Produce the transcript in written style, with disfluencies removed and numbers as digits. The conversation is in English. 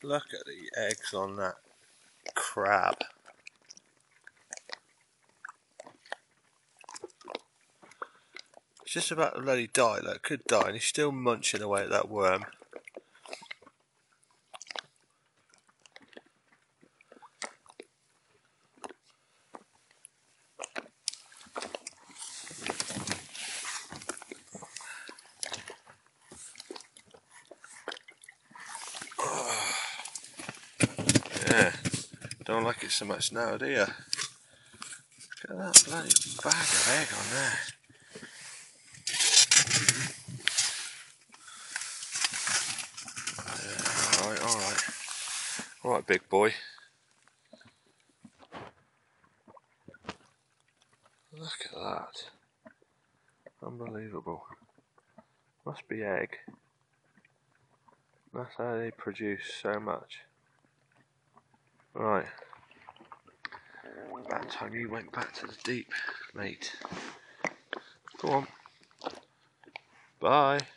Look at the eggs on that crab. It's just about to bloody die, like, could die, and he's still munching away at that worm. Yeah, don't like it so much now, do you? Look at that bloody bag of egg on there. Alright, big boy. Look at that. Unbelievable. Must be egg. That's how they produce so much. Right. About time you went back to the deep, mate. Go on. Bye.